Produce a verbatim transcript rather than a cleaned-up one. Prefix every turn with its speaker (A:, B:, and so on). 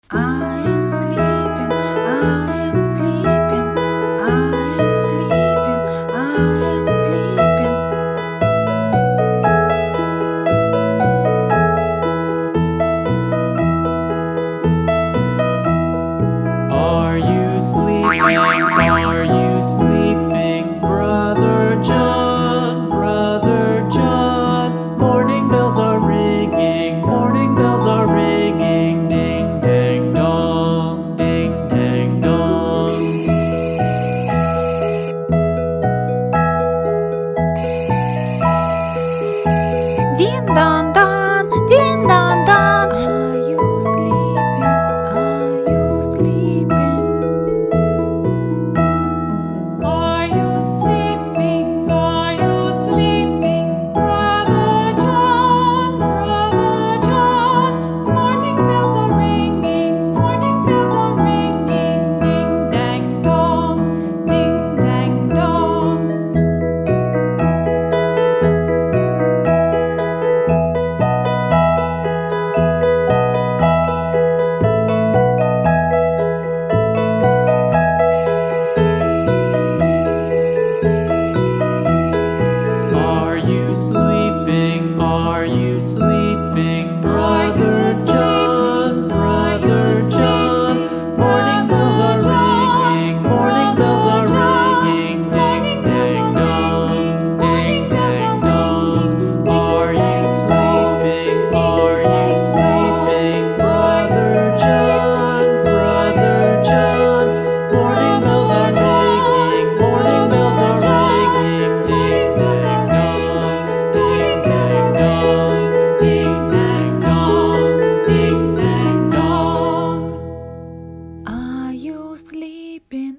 A: I am sleeping, I am sleeping, I am sleeping, I am sleeping.
B: Are you sleeping? Are you sleeping, Brother John? Brother John. Morning bells are ringing, morning bells are ringing. Ding dang dong, ding dang dong.
A: Din don don, din don don. Are you sleeping? Are you sleeping?
C: Are you sleeping? Are you sleeping, Brother John? Brother John. Morning bells are ringing, morning bells are ringing. Ding dang dong, ding dang dong.
B: Are you sleeping? Are you sleeping, Brother